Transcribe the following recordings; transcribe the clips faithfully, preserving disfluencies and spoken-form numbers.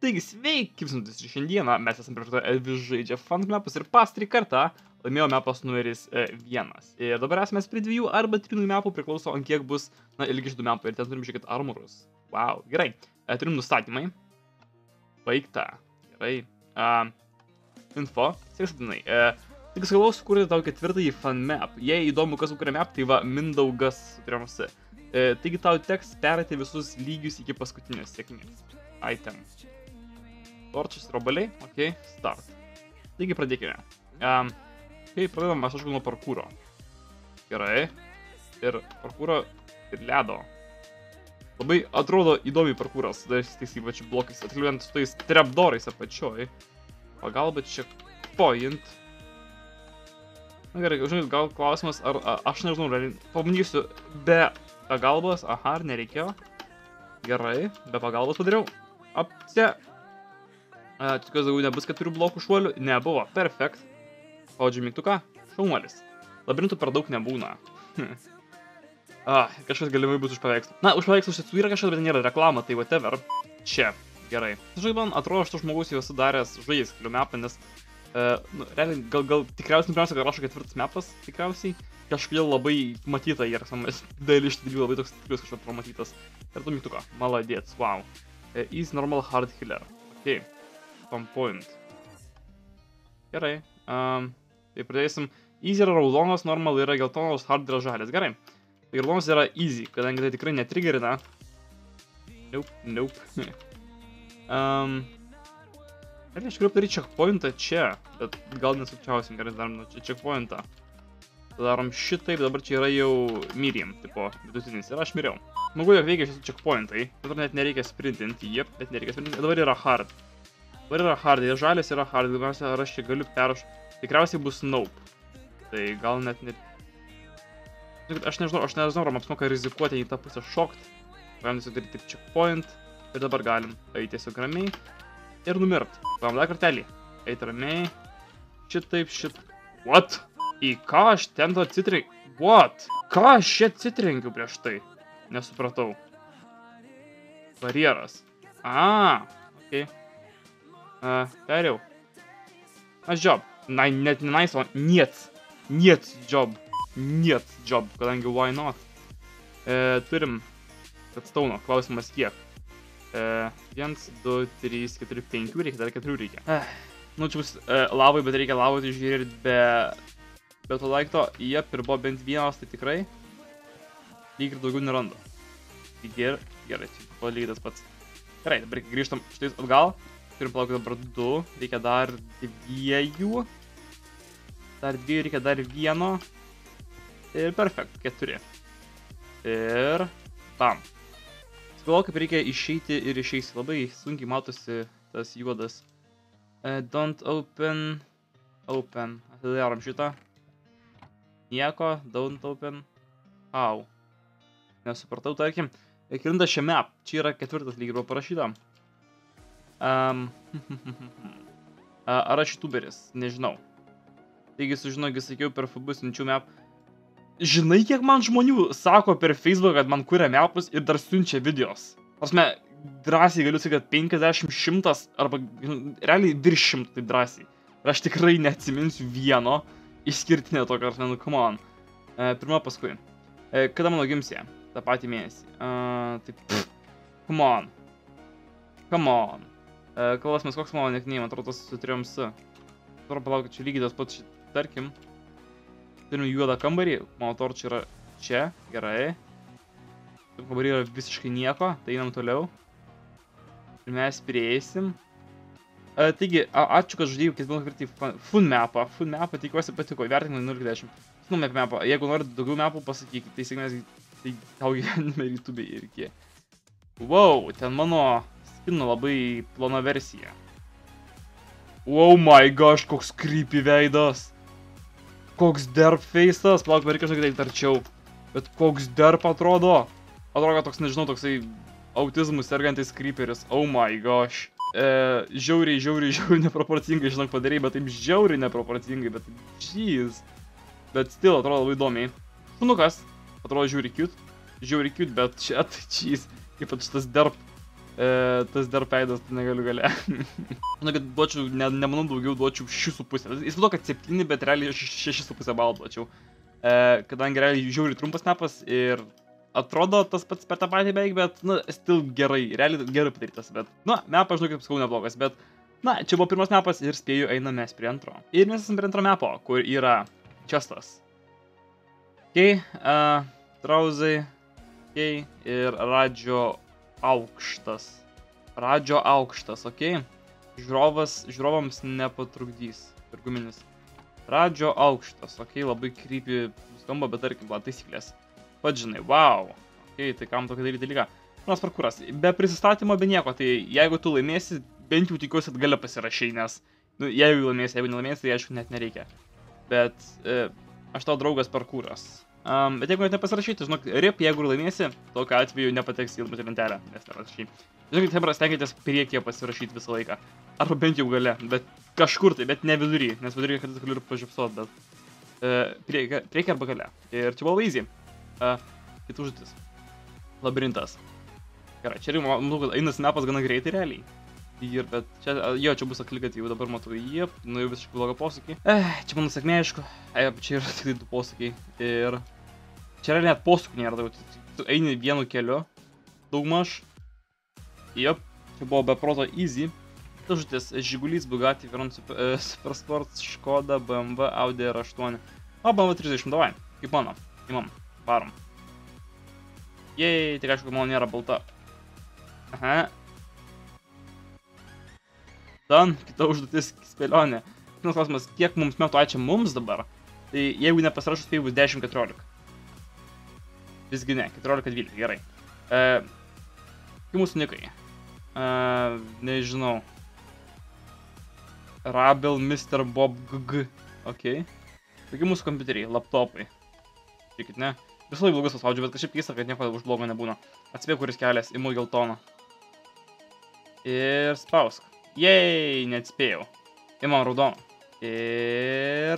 Taigi, sveiki, kaip žinotis, ir šiandieną mes esame prieš to Elvis žaidžia Fun Mapus ir pastarį kartą laimėjo mapas numeris e, vienas. Ir dabar esame prie dviejų arba trijų mapų, priklauso, ant kiek bus, na, ilgi šitų mapų. Ir ten turim žiūrėkit armorus. Wow, gerai. E, turim nustatymai. Baigta. Gerai. Uh, info. Sėksatinai. E, tik galvau sukurti tau ketvirtąjį Fun Map. Jei įdomu, kas sukuria map, tai va Mindaugas turėjomasi. E, taigi tau teks perėti visus lygius iki paskutinės sėkmės. Item. Torčius ir obaliai. Ok, start. Taigi pradėkime. Um, kai pradedam, aš aišku nuo parkūro. Gerai. Ir parkūro ir ledo. Labai atrodo įdomiai parkūras. Tais tais įvačių blokais. Atkliuojant su tais trapdorais apačioj. Pagalba checkpoint. Na gerai, žinai, gal klausimas, ar a, aš nežinau, pabandysiu be pagalbos. Aha, ar nereikėjo. Gerai, be pagalbos padariau. Apse. Tikiuosi, daugiau nebus keturių blokų šuolių. Nebuvo. Perfekt. Spaudžiu mygtuką. Šaunuolis. Labirintų per daug nebūna. ah, kažkas galimai bus už paveikslų. Na, už paveikslų šis yra kažkas, bet nėra reklama, tai whatever. Čia. Gerai. Žinai, man atrodo, šitas žmogus jau esu daręs žaiskelių mapą, nes uh, nu, realiai, gal, gal tikriausiai nupirmiausia, kad rašo ketvirtas mapas, tikriausiai. Kažkodėl labai matyta ir dalis iš trijų labai toks tikrius kažkas pamatytas. Ir tu mygtuką. Maladėts. Wow. Uh, is normal hard killer. Ok. Fun point. Gerai. Um, tai pradėsim. Easy yra raudonas, normal yra geltonas, hard yra žalės. Gerai. Tai raudonas yra easy, kadangi tai tikrai netriggerina. Nope, nope. um, ir aš galiu daryti checkpointą čia, bet gal nesukčiausim, gerai darom čia checkpointą. Darom šitaip, dabar čia yra jau medium, tipo vidutinis. Ir aš miriau. Smagu, jog veikia šis checkpointai. Dabar net nereikia sprintinti, jep, net nereikia sprintinti. Dabar yra hard. Dabar yra hard, ir žalės yra hard, daugiausia ar aš čia galiu perš... Tikriausiai bus nope. Tai gal net net... Aš nežinau, aš nežinau, ar man apsimoka rizikuoti į tą pusę šokt. Galim tiesiog daryti taip checkpoint. Ir dabar galim eiti tiesiog ramiai. Ir numirt. Galim dar kartelį. Eiti ramiai. Šitaip, šit... What? Į ką aš ten to atsitrenkiu? What? Ką aš čia atsitrenkiu prieš tai? Nesupratau. Barjeras. A, okei. Uh, perėjau. Nice job. Na, net ne nice, o niet. Niet job. Niet job, kadangi why not. E, turim redstone, klausimas kiek. E, vienas, du, trys, keturi, penki, reikia, dar keturių reikia. Eh, nu, čia bus e, lavai, bet reikia lavai tai žiūrėti be... Be to daikto, jep, ir buvo bent vienas, tai tikrai. Lyg ir daugiau nerandu. Gerai, gerai, čia buvo lygiai tas pats. Gerai, dabar grįžtam šitais atgal. Turim palaukti dabar du, reikia dar dviejų. Dar dviejų, reikia dar vieno. Ir perfekt, keturi. Ir... Bam. Sgalvoju, kaip reikia išeiti ir išeisi. Labai sunkiai matosi tas juodas. Uh, don't open... Open. Atidarom šitą. Nieko, don't open. Au. Nesupratau, tarkim. Kirinta šiame map. Čia yra ketvirtas lygiai buvo parašyta. Um, ar aš youtuberis? Nežinau. Taigi sužinau, kai sakiau per F B siunčiu map. Žinai, kiek man žmonių sako per Facebook, kad man kuria mapus ir dar siunčia videos. Prasme, drąsiai galiu sakyti, kad penkiasdešimt, šimtas arba realiai virš šimto, taip drąsiai. Ir aš tikrai neatsiminsiu vieno išskirtinio tokio, ar ne, nu, come on. E, pirma paskui. E, kada mano gimsė? Ta patį mėnesį. E, taip, pff, come on. Come on. Uh, klausimas, koks mano neknėjim, atrodo tas su trijom S. Atrodo, palauk, čia lygiai tas pats, tarkim. Turim juodą kambarį, mano torčiai yra čia, gerai. Kambarį yra visiškai nieko, tai einam toliau. Ir mes prieisim. Uh, taigi, a, ačiū, kad žaidėjau ketvirtą kartą Fun Mapą. Fun Mapą tikiuosi patiko, įvertinimai nulis dešimt. Fun Map mapą, jeigu norit daugiau mapų pasakykit, tai sėkmės, tai tau gyvenime YouTube'e irgi. Wow, ten mano... Spino labai plona versija. Oh my gosh, koks creepy veidas. Koks derp face'as. Palauk, reikia kažkaip taip tarčiau. Bet koks derp atrodo. Atrodo, kad toks, nežinau, toksai autizmų sergantis creeperis. Oh my gosh. E, žiauriai, žiauriai, žiauriai neproporcingai, žinok, padarei, bet taip žiauriai neproporcingai, bet jeez. Bet still atrodo labai įdomiai. Šunukas. Atrodo žiauriai cute. Žiauriai cute, bet shit, jeez. Kaip šitas derp. E, tas dar peidas, tai negaliu gale. Žinau, kad duočiau, ne, nemanau daugiau duočiau šeši su pusė. Jis buvo, kad septyni, bet realiai šeši su pusė balų duočiau. E, kadangi realiai žiauriai trumpas mapas ir atrodo tas pats per tą patį beveik, bet, na, stil gerai, realiai gerai padarytas, bet, na, mapas, žinau, kaip sakau, neblogas, bet, na, čia buvo pirmas mapas ir spėju einame mes prie antro. Ir mes esame prie antro mapo, kur yra čestas. Ok, uh, trauzai, ok, ir radžio aukštas. Radžio aukštas, ok. Žiūrovas, žiūrovams nepatrukdys. Ir guminis. Radžio aukštas, ok, labai creepy skamba, bet tarkim, va, taisyklės. Pats žinai, wow. Ok, tai kam tokį daryti dalyką? Manas parkūras, be prisistatymo, be nieko, tai jeigu tu laimėsi, bent jau tikiuosi, kad gale pasirašai, nes, nu, jeigu laimėsi, jeigu nelaimėsi, tai aišku, net nereikia. Bet, e, aš tau draugas parkūras. Um, bet jeigu net nepasirašyti, žinok, rip, jeigu ir laimėsi, tokiu atveju nepateks į ilmutį lentelę, nes nepasirašai. Žinokit, Hebras, tenkitės priekyje pasirašyti visą laiką. Arba bent jau gale, bet kažkur tai, bet ne vidury, nes vidury kartais galiu ir pažiūpsot, bet uh, priekyje prie arba gale. Ir čia buvo easy. Uh, Kitų užduotis. Labirintas. Gerai, čia ir manau, kad einas mapas gana greitai realiai. Ir, bet čia, jo, čia bus aklikat, jau dabar matau, jep, nu jau visiškai blogą posūkį. Eh, čia mano sėkmė, aišku. E, čia yra tik du posūkiai. Ir čia yra net posūkių nėra daug. Tu eini vienu keliu, daugmaž. Jep, čia buvo be proto easy. Užduotis, Žigulys, Bugatti, Veyron Supersport, Škoda, B M W, Audi R aštuoni. O, B M W trisdešimt, davai, kaip mano. Imam, varom. Jei, tik aišku, mano nėra balta. Aha. Dan, kita užduotis spėlionė. Kinas klausimas, kiek mums metų ačiū mums dabar? Tai jeigu nepasirašus, tai bus dešimt keturiolika. Visgi ne, keturiolika dvylika, gerai. E, kai mūsų nikai? E, nežinau. Rabel, mister Bob G G. Ok. Tokie mūsų kompiuteriai, laptopai. Žiūrėkit, ne? Visą laiką blogus paspaudžiu, bet kažkaip keista, kad nieko už blogo nebūna. Atspėk, kuris kelias, imu geltoną. Ir spausk. Jei, neatspėjau. Imam raudoną. Ir...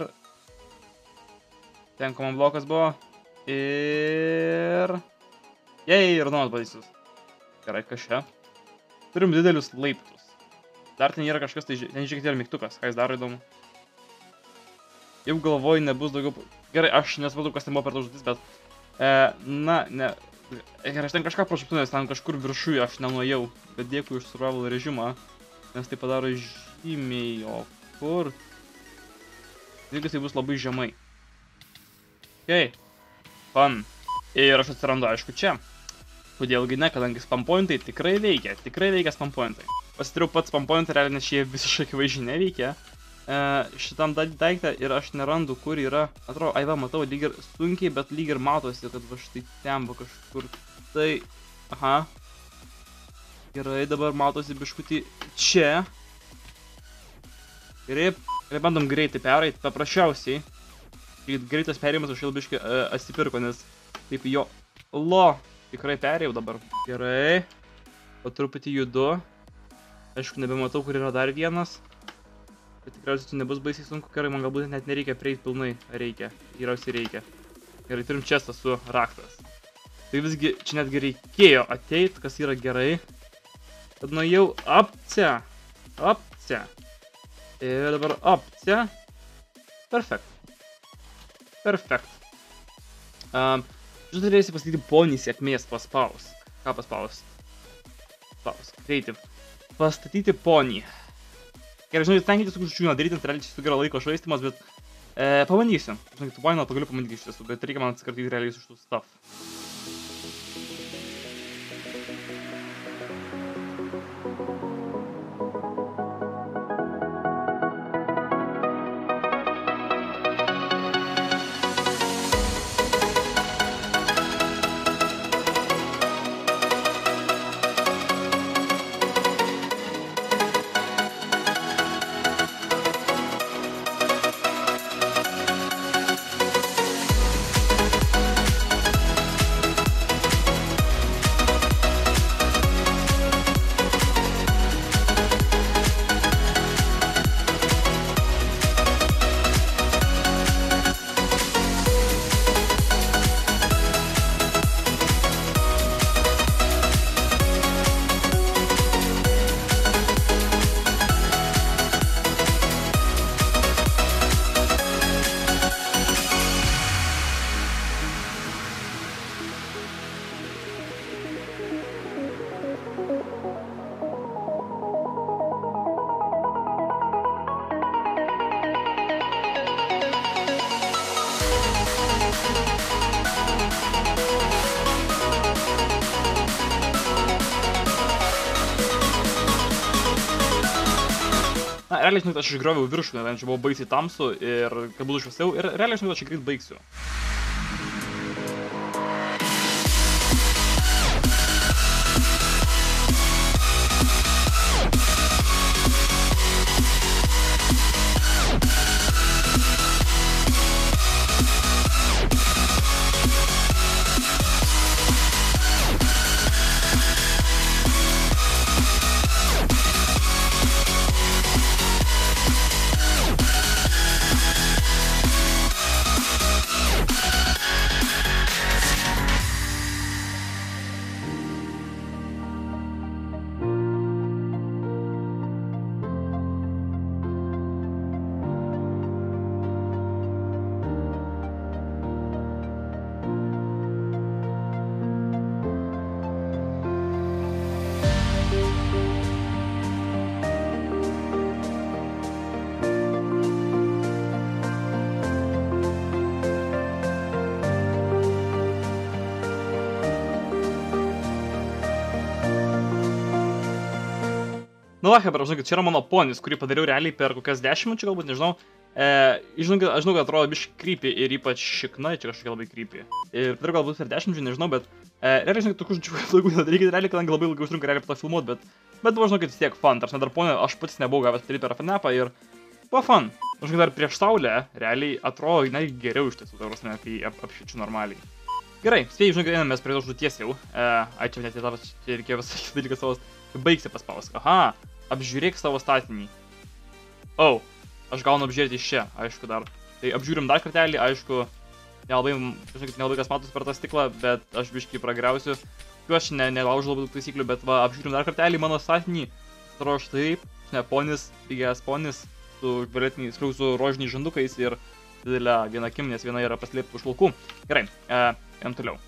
Ten, ko man blokas buvo. Ir... Jei, raudonas baisus. Gerai, kas čia? Turim didelius laiptus. Dar ten yra kažkas, tai ten žiūrėkit yra mygtukas. Ką jis daro įdomu? Jau galvoju, nebus daugiau... Gerai, aš nesupratau, kas ten buvo per tą užduotis, bet... E, na, ne... Gerai, aš ten kažką prašaptu, nes ten kažkur viršuje aš nenuėjau. Bet dėkui už survival režimą. Nes tai padaro žymiai, o kur? Dalykas tai bus labai žemai. Ok. Fun. Ir aš atsirandu, aišku, čia. Kodėlgi ne, kadangi spam pointai tikrai veikia. Tikrai veikia spam pointai. Pasitariau pats spam pointai, realiai, nes šie visiškai akivaizdžiai neveikia. E, šitam daiktą ir aš nerandu, kur yra. Atrodo, ai va, matau, lyg ir sunkiai, bet lyg ir matosi, kad va štai ten va kažkur. Tai, aha. Gerai, dabar matosi biškutį čia. Gerai, gerai, bandom greitai pereit, paprasčiausiai. Greitas perėjimas aš jau biškį uh, atsipirko, nes taip jo... Lo, tikrai perėjau dabar. Gerai, po truputį judu. Aišku, nebematau, kur yra dar vienas. Bet tikriausiai tai nebus baisiai sunku, gerai, man galbūt net nereikia prieiti pilnai. Reikia, geriausiai reikia. Gerai, turim čestą su raktas. Tai visgi čia netgi reikėjo ateit, kas yra gerai. Tad nuėjau apce, apce. Ir dabar apce. Perfekt. Perfekt. Um, Žinai, turėsi pasakyti ponį sėkmės paspaus. Ką paspaus? Paspaus. Creative. Pastatyti ponį. Gerai, žinai, tenkite su kažkokiu daryti, tai realiai čia yra laiko švaistimas, bet e, pabandysiu. Žinai, tu vaino, pagaliu pabandyti iš tiesų, bet reikia man atsikartyti realiai iš tų stuff. Na, realiai, žinau, aš išgrioviau viršų, nes čia buvo baisiai tamsu ir kad būtų šviesiau ir realiai, žinau, aš čia greit baigsiu. Nu, va, hebra, žinokit, čia yra mano ponis, kurį padariau realiai per kokias dešimt minučių, galbūt, nežinau. E, žinokit, aš žinau, kad atrodo biškai creepy ir ypač šikna, čia kažkokia labai creepy. Ir padariau galbūt per dešimt minučių, nežinau, bet e, realiai, žinokit, tokių žodžių laikų nedarykit, realiai, kadangi labai ilgai užtrunka realiai to filmuot, bet, bet buvo, žinokit, vis tiek fun. Tarsi dar ponė, aš pats nebuvau gavęs padaryti per fanapą ir buvo fun. Žinokit, dar prieš saulę realiai atrodo, netgi geriau iš tiesų, tarsi, kai ap apšviečiu normaliai. Gerai, spėjai, žinokit, einame prie užduoties jau. E, ai, čia net įtavas, čia reikėjo visą šitą dalyką savo, baigsi paspausk. Aha. Apžiūrėk savo statinį. O, oh, aš gaunu apžiūrėti iš čia, aišku dar. Tai apžiūrim dar kartelį, aišku, nelabai, žinokit, nelabai kas matos per tą stiklą, bet aš biškai pragriausiu. Tikiu, aš ne, nelaužiu labai daug taisyklių, bet va, apžiūrim dar kartelį mano statinį. Atrodo štaip, ne, ponis, pigias ponis, su violetiniais, su rožiniais žandukais ir didelė viena akim, nes viena yra paslėpta už laukų. Gerai, e, jam toliau.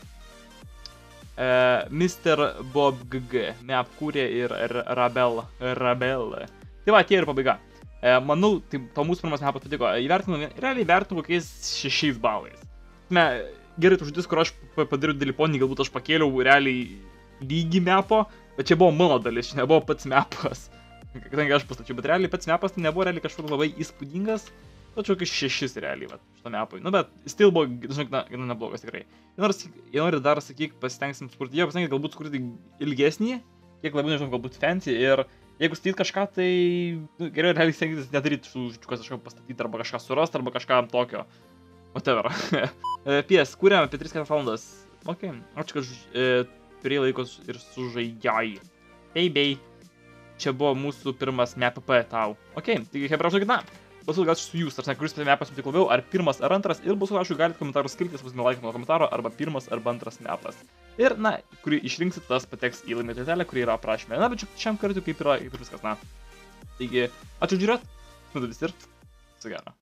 Uh, mister Bob G G me apkūrė ir Rabel. Rabel. Tai va, tie ir pabaiga. Uh, manau, tai to mūsų pirmas mepas patiko. Įvertinu, realiai vertinu kokiais šešiais balais. Me, gerai, tu žodis, kur aš padariau didelį ponį, galbūt aš pakėliau realiai lygį mepo, bet čia buvo mano dalis, čia nebuvo pats mepas. Kadangi aš pastačiau, bet realiai pats mepas tai nebuvo realiai kažkur labai įspūdingas. Tačiau kokius šešis realiai, va, šito mepui. Nu, bet still buvo, žinok, na, gana neblogas tikrai. Jei nori, jei nori dar, sakyk, pasitengsim skurti, jie pasitengė galbūt skurti ilgesnį, kiek labiau, nežinau, galbūt fancy, ir jeigu statyt kažką, tai nu, geriau realiai stengtis nedaryti su žodžiu, kažką pastatyti, arba kažką surasti, arba kažką tokio. Whatever. P S, kūrėme apie tris keturias valandas. Ok, ačiū, kad e, turėjai laikos ir sužaidžiai. Bei, bei. Čia buvo mūsų pirmas mep p tau. Ok, taigi, hebra, žinokit, na. Balsuot gal su jūs, ar ne, kuris mepas patiko labiau, ar pirmas ar antras, ir balsuot, aišku, galite komentarus skirtis, bus nelaikyti nuo komentaro, arba pirmas arba antras mepas. Ir, na, kurį išrinksit, tas pateks į laimėtojo lentelę, kuri yra aprašyme. Na, bet šiam kartui kaip yra, kaip ir viskas, na. Taigi, ačiū žiūrėt, nu, vis ir, su gero.